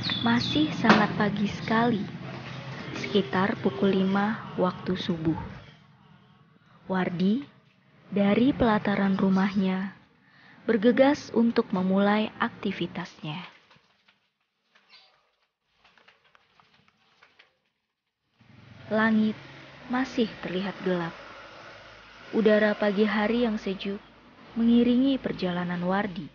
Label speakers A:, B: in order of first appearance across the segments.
A: Masih sangat pagi sekali, sekitar pukul 5 waktu subuh. Wardi dari pelataran rumahnya bergegas untuk memulai aktivitasnya. Langit masih terlihat gelap. Udara pagi hari yang sejuk mengiringi perjalanan Wardi.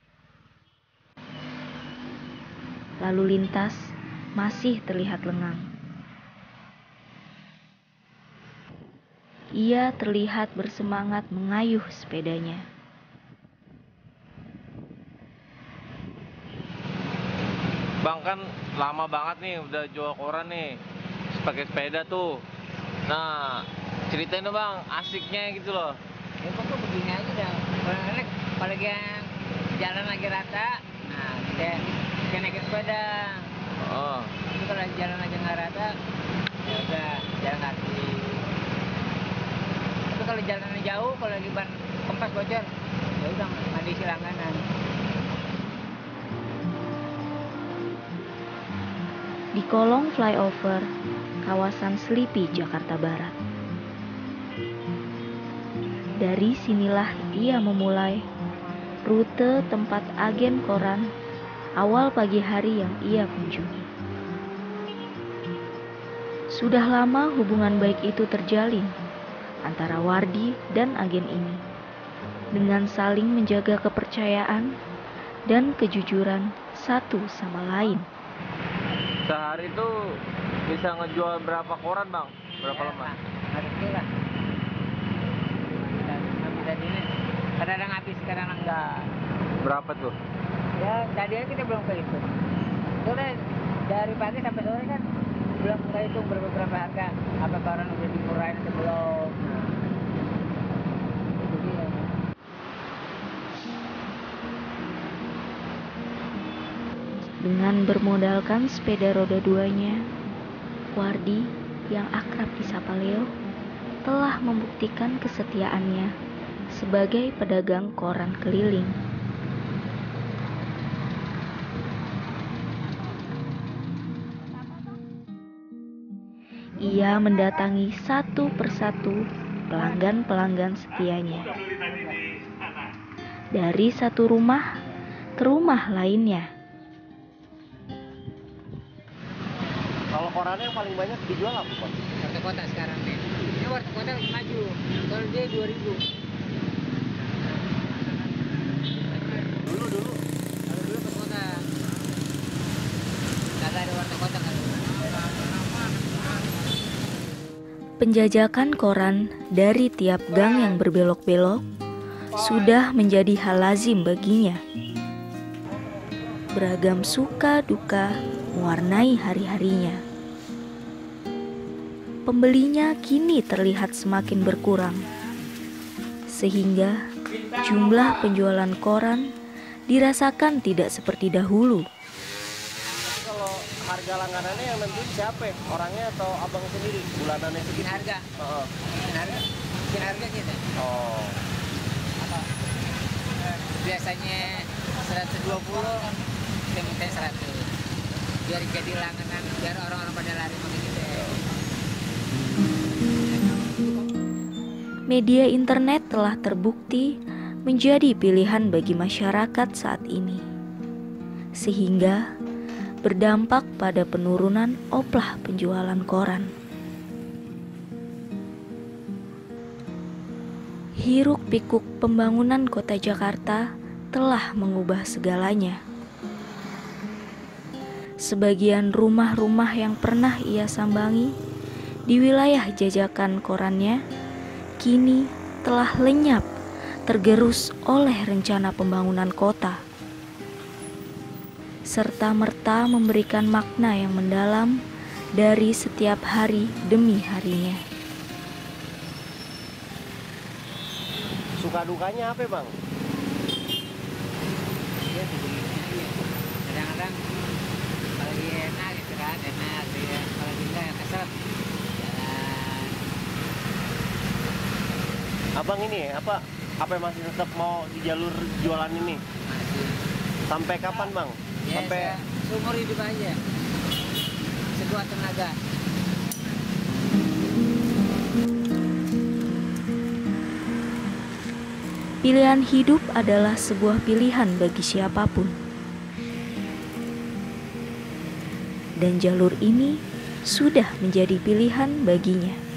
A: Lalu lintas masih terlihat lengang. Ia terlihat bersemangat mengayuh sepedanya.
B: Bang, kan lama banget nih udah jual koran nih pakai sepeda tuh. Nah, ceritain dong bang, asiknya gitu loh.
C: Ya kok begini aja dah. Kalau yang jalan lagi rata, nah kita naikin sepeda.
B: Oh.
C: Itu kalau jalan lagi nggak rata, ya udah jalan kaki. Tapi kalau jalannya jauh, kalau lagi ban kempas bocor, ya udah mandi langganan.
A: Di kolong flyover kawasan Selipi, Jakarta Barat. Dari sinilah ia memulai rute tempat agen koran awal pagi hari yang ia kunjungi. Sudah lama hubungan baik itu terjalin antara Wardi dan agen ini, dengan saling menjaga kepercayaan dan kejujuran satu sama lain.
B: Sehari tuh bisa ngejual berapa koran bang? Berapa
C: Ya,
B: lembar?
C: harusnya lah. Bisa ini. Kadang habis, kadang enggak.
B: Berapa tuh?
C: Ya tadi aja kita belum kehitung. Soalnya dari pagi sampai sore kan belum kehitung berapa harga. Apa koran udah dimurahin atau belum? Itu dia.
A: Dengan bermodalkan sepeda roda duanya, Wardi yang akrab disapa Leo telah membuktikan kesetiaannya sebagai pedagang koran keliling. Ia mendatangi satu persatu pelanggan-pelanggan setianya. Dari satu rumah ke rumah lainnya.
B: Kalau korannya yang paling banyak dijual apa bang?
C: Warta kota sekarang nih. Ini warta kota maju. Kalau dia 2000. Dulu warta kota. Kagak ada warta kota kan.
A: Penjajakan koran dari tiap gang yang berbelok-belok sudah menjadi hal lazim baginya. Beragam suka duka mewarnai hari-harinya. Pembelinya kini terlihat semakin berkurang, sehingga jumlah penjualan koran dirasakan tidak seperti dahulu.
B: Kalau harga langganannya yang nentuin siapa? Orangnya atau abang sendiri? Bulanannya segitu?
C: Bikin harga. Bikin harga kita.
B: Oh.
C: Apa? Biasanya 120, kita minta 100. Biar jadi langganan, biar orang-orang pada lari makin gede.
A: Media internet telah terbukti menjadi pilihan bagi masyarakat saat ini, sehingga berdampak pada penurunan oplah penjualan koran. Hiruk-pikuk pembangunan kota Jakarta telah mengubah segalanya. Sebagian rumah-rumah yang pernah ia sambangi di wilayah jajakan korannya kini telah lenyap tergerus oleh rencana pembangunan kota, serta merta memberikan makna yang mendalam dari setiap hari demi harinya.
B: Suka dukanya apa bang?
C: Iya, kadang-kadang kalau lagi enak gitu kan, enak ya. Kalau lagi enggak ya kesel. Jalan.
B: Abang ini apa masih tetap mau di jalur jualan ini?
C: Masih.
B: Sampai kapan bang?
C: Ya,
B: Sampai-
C: seumur hidup aja. Sekuat tenaga.
A: Pilihan hidup adalah sebuah pilihan bagi siapapun. Dan jalur ini sudah menjadi pilihan baginya.